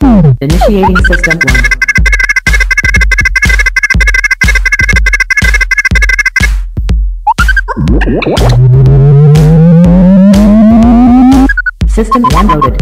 Initiating system 1. System 1 loaded.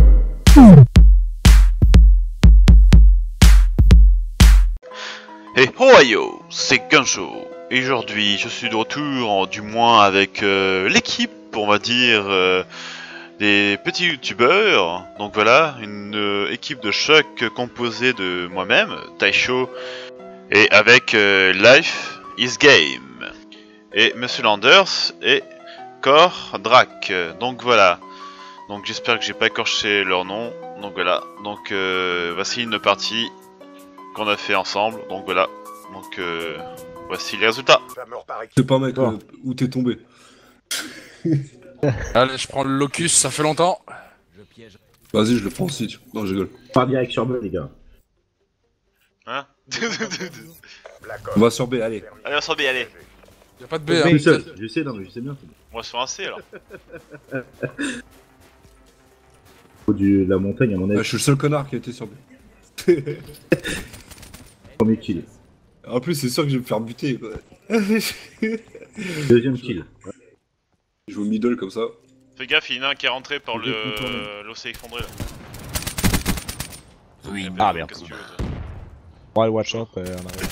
Hey Ohio, c'est Gunjo. Et aujourd'hui, je suis de retour, du moins avec l'équipe, on va dire, des petits youtubeurs. Donc voilà, une équipe de choc composée de moi-même, Taisho, et avec Life is Game, et Monsieur Landers, et Core Drac. Donc voilà. Donc j'espère que j'ai pas écorché leur nom. Donc voilà. Donc voici une partie qu'on a fait ensemble. Donc voilà. Donc voici les résultats. Je sais pas mec, où t'es tombé. Allez, je prends le locus, ça fait longtemps. Vas-y, je le prends aussi. Non, je rigole. Pas direct sur B, les gars. Hein? On va sur B, allez. Allez, on s'en B, allez. Y'a pas de B, Je hein. suis seul, je sais, non mais je sais bien. On va sur un C alors. Au de la montagne, à mon Je avis, suis le seul connard qui a été sur B. premier kill. En plus, c'est sûr que je vais me faire buter. Quoi. Deuxième kill. Je joue au middle comme ça. Fais gaffe, il y en a un qui est rentré par l'océan effondré là. Oui. Eh ben, Ah merde. qu'est-ce que tu veux, toi? Ouais, le watch out en arrière.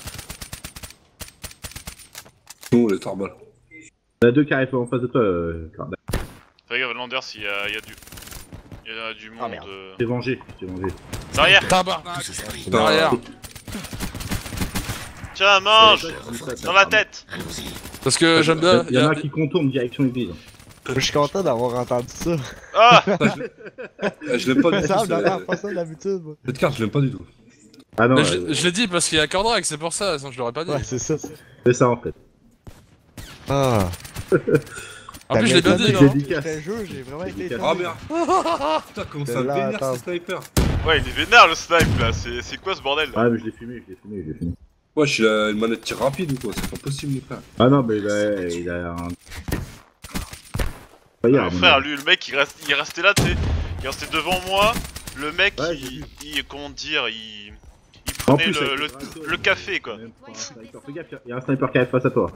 Non, les tarbales. T'as deux qui arrivent en face de toi, Carda. Fais gaffe, Landers, il y a du monde. merde. T'es vengé, t'es vengé. Derrière. Tabarnak. Putain, Derrière. Tiens, mange dans la tête. Parce que j'aime bien. Il y en a qui contournent direction église. Je suis content d'avoir entendu ça. Ah. je l'aime pas du tout. Ça me fait pas ça d'habitude, moi. Cette carte, je l'aime pas du tout. Ah non, Mais je l'ai dit parce qu'il y a Cordrac, c'est pour ça, sinon je l'aurais pas dit. Ouais, c'est ça. c'est ça en fait. Ah. En plus, je l'ai bien dit, J'ai non? dit C'était un jeu, j'ai vraiment été Ah merde. Putain, comment ça Là, vénère attends. ce sniper. Ouais, il est vénère le snipe là, c'est quoi ce bordel là? Ah mais je l'ai fumé, je l'ai fumé, je l'ai fumé. Ouais, je suis une manette tir rapide ou quoi. C'est pas possible, les frères. Ah non, mais il a un... Regarde, Frère, lui, le mec il est resté là, tu sais, il est resté devant moi. Le mec, Ouais, j'ai vu. comment dire, il En prenait plus, avec le café quoi. Même pas un sniper. Fais gaffe, il y a un sniper qui arrive face à toi.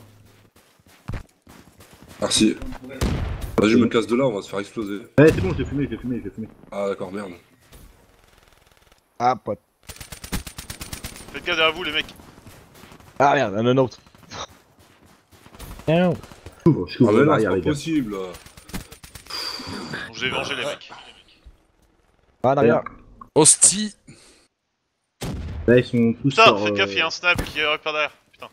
Merci. Vas-y, je me casse de là, on va se faire exploser. Eh, c'est bon, je l'ai fumé, je l'ai fumé, je l'ai fumé. Ah, d'accord, merde. Ah, pote. Faites gaffe derrière vous les mecs. Ah merde, un autre. Non. Je Ah, couvre mais là, c'est l'arrière, pas les gars. possible. Donc je vais venger les mecs. Ah, en arrière. Hostie. Là, ils sont tous Putain, sur... faites gaffe, il y a un snap qui arrive par derrière. Putain.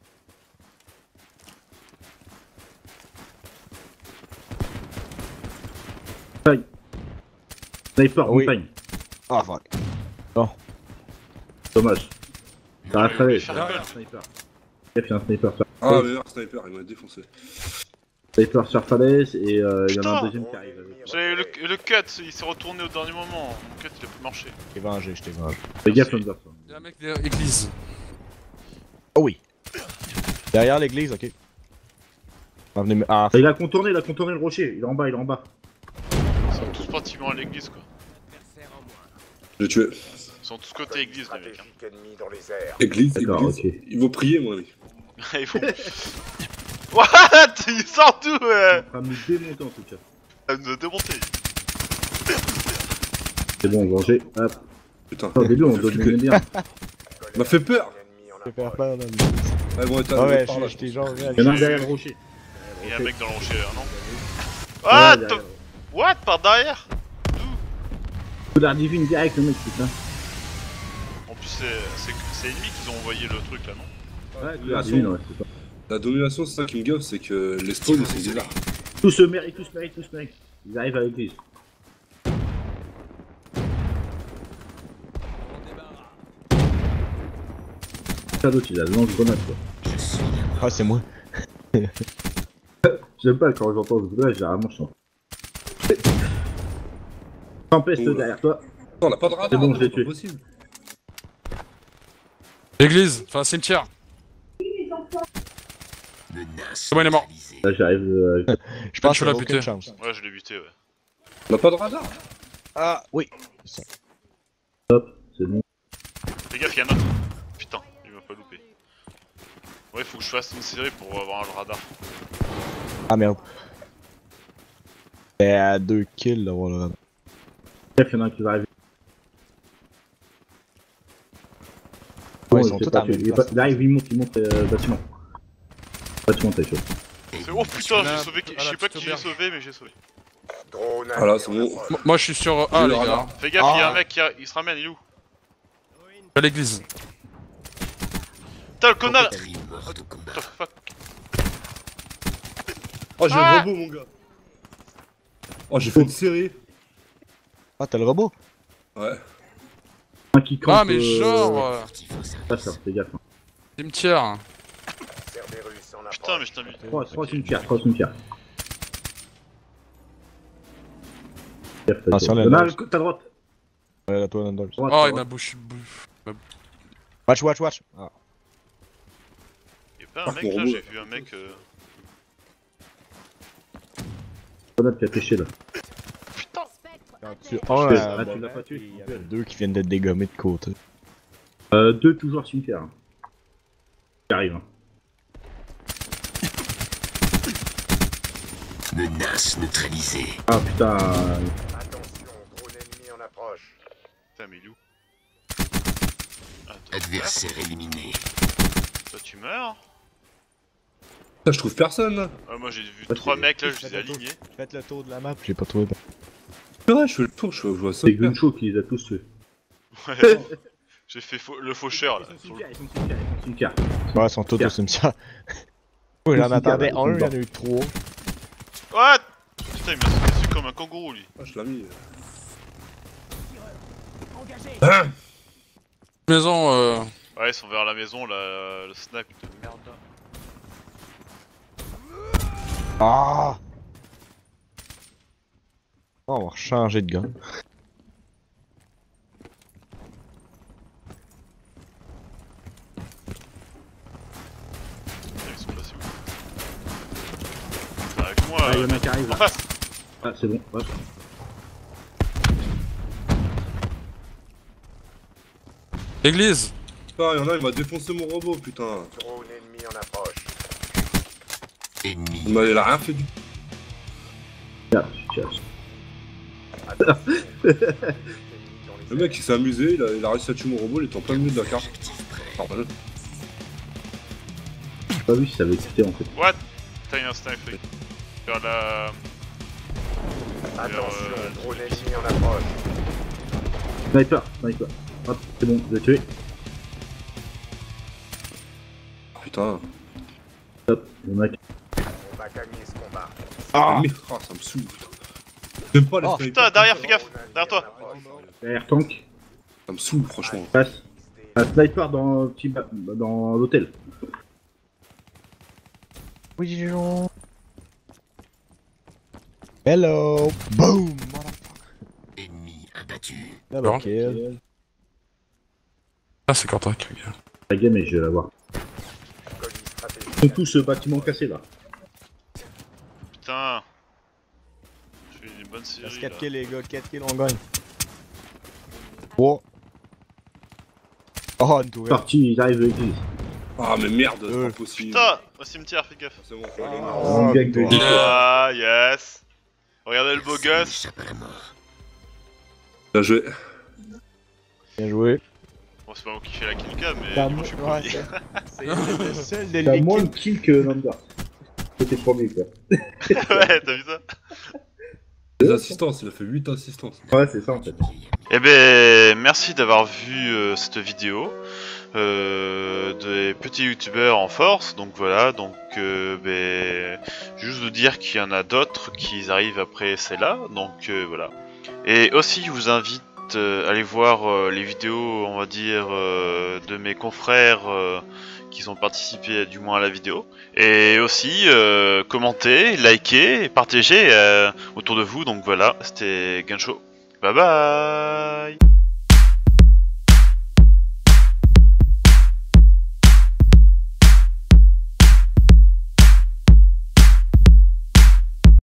Sniper, Oui. montagne. Ah, fuck. Dommage. Ça reste avec. Faire gueule. Sniper. Il y a un sniper sur Ah, mais sniper, il m'a défoncé. Sniper sur falaise et il y en a un Putain. deuxième qui arrive avec. J'ai le cut, il s'est retourné au dernier moment. Mon cut il a plus marché. Je t'ai vengé, je t'ai vengé. Fais gaffe, Anderson. Y'a un mec de l'église. Oh oui. Derrière l'église, ok. Ah, venez me... Ah, Il a contourné le rocher. Il est en bas, il est en bas. Ils sont tous pratiquement à l'église quoi. Je l'ai tué. Ils sont tous côté église les mecs. Hein. Église, D'accord, église. ok. Il faut prier, moi, mec. Ils font... What? Il sort d'où En train de nous démonter en tout cas. Elle nous a démonté. C'est bon, vengé. Hop. Putain. Au début, on dominait bien. Il m'a fait peur. je vais faire peur, là. Ouais, bon, Ah ouais, par là, je t'ai genre... Il y en a un derrière le rocher. Il y a un mec dans le rocher là, non? Ah, Ouais, derrière. what? Par derrière? Coup d'art divine direct, le mec, putain. En plus, c'est ennemi qu'ils ont envoyé le truc là, non? Ouais, coup d'art divine, ouais, c'est ça. La domination, c'est ça qui me gaffe, c'est que les spawns, c'est bizarre. Tous se méritent, tous méritent, tous méritent. Ils arrivent à l'église. Shadow, il a le lance-grenade, quoi. Ah, c'est moi. J'aime pas quand j'entends ce bruit-là, généralement je chante. Tempeste Oula. derrière toi. Non, on a pas de radar. C'est bon, je l'ai pas tué. possible. Église, enfin cimetière. C'est bon, il est mort. Là j'arrive. Je pense tu que l'as j'ai buté. aucune chance. Ouais, je l'ai buté, ouais. On a pas de radar. Ah, oui. C'est gaffe, y'en a un autre. Putain, il m'a pas loupé. Ouais, faut que je fasse une série pour avoir le radar. Ah merde. C'est à 2 kills d'avoir le radar. Bref, y'en a un qui va arriver. Ouais, Bon, ils sont il tous fait à pas la tuer. même Il place. arrive, il monte, bâtiment. Bâtiment, t'as chaud. Oh putain, Là, j'ai sauvé. à Je la sais pas petite qui j'ai auberge. sauvé, mais j'ai sauvé. Voilà, c'est bon. Moi je suis sur A, J'ai les le gars. radar. Fais gaffe, il y a un mec il se ramène, il est où? À l'église. Putain, le connard! What the fuck? Oh, j'ai Ah le robot, mon gars. Oh, j'ai fait une série. Ah, t'as le robot? Ouais. Un qui campe. Ah, mais genre. Ça, fais gaffe. Cimetière. Putain, mais je t'invite. 3 cimetières, 3 cimetières. Gaffe, Attention, t'as la chaud. nage. Ta droite. Ouais, toi, Nandor. Droite, Oh, ta il m'a droite. bouché. Watch, watch, watch. Ah. Y'a pas un Ah, mec mon là, robot. j'ai vu un mec. Grenade qui a pêché là. Putain! Tu Ah, as tu l'as pas tué. il y avait 2 qui viennent d'être dégommés de côté. 2 toujours cimetière. Qui arrive. Hein. Menace neutralisée. Ah putain. Attention, drone ennemi en approche. Putain, mais il est où? Ah, Adversaire éliminé. toi tu meurs? Putain, je trouve personne là. Ah, moi j'ai vu Ouais, 3 c'est- mecs là, je les ai alignés. Faites le tour de la map, j'ai pas trouvé. C'est vrai, je fais le tour, je vois ça. C'est Guncho qui les a tous tués. Ouais. J'ai fait le faucheur là. Ils sont cimetière, ils sont cimetière, ils sont cimetière. Ouais, ils sont tous au cimetière. Oui, j'en attendais un, il y en a eu 3. What? Putain, il m'a sauté dessus comme un kangourou lui. Ah, je l'ai mis. Maison, Ouais, ils sont vers la maison là, le snipe de merde là. Ah! Oh, on va changer de gun. Ils sont placés où? C'est avec moi, Ah, il y en a un qui arrive en là. face! Ah, c'est bon. Hop. église. Putain, y'en a, il m'a défoncé mon robot, putain. Drone ennemi en approche. Ennemi. Il a rien fait du tout. Tiens, tiens. Le mec, il s'est amusé, il a réussi à tuer mon robot, il était en plein milieu de la carte. Normal. J'ai pas vu si ça avait quitté en fait. What? Putain, il y a un snipe vers la. Attention, drone ennemi en approche. Sniper, sniper. Hop, c'est bon, je l'ai tué. Putain. Hop, il y en a qui. On va gagner ce combat. Ah, mais ça me saoule, putain. J'aime pas les Oh, snipers. Putain, derrière, fais gaffe! Derrière toi! Derrière tank, Ça me saoule, franchement. passe. Un sniper dans, dans l'hôtel. Oui, Jean. Hello! Boom! Ennemi abattu. Double Bon. kill. Ah, c'est Cortac, les gars. La game et je vais la voir. Colis stratégique. Ils sont tous bâtiment cassé là. Putain! Je fais une bonne Reste série 4 là. kills, les gars, 4 kills, on gagne. 3. Oh, une tourelle. Parti, ils arrivent à l'église. Ah, mais merde, c'est pas possible. Putain! Au cimetière, fais gaffe! C'est bon, On gagne de Ah, yes! Regardez le beau Personne gosse! n'échappe à la mort. Bien joué. Bien joué. Bon, c'est pas moi qui fais la killcam, mais T'as moi je suis ouais, premier. c'est le seul de T'as l'équipe. moins de kills que Lander. C'était premier quoi. Ouais, t'as vu ça? Les assistances, il a fait 8 assistances. Ouais, c'est ça en fait. Eh ben, merci d'avoir vu cette vidéo des petits youtubeurs en force. Donc voilà, donc juste vous dire qu'il y en a d'autres qui arrivent après celle-là. Donc voilà. Et aussi, je vous invite à aller voir les vidéos, on va dire, de mes confrères qui ont participé du moins à la vidéo. Et aussi, commentez, likez et partagez autour de vous. Donc voilà, c'était Guncho. Bye bye.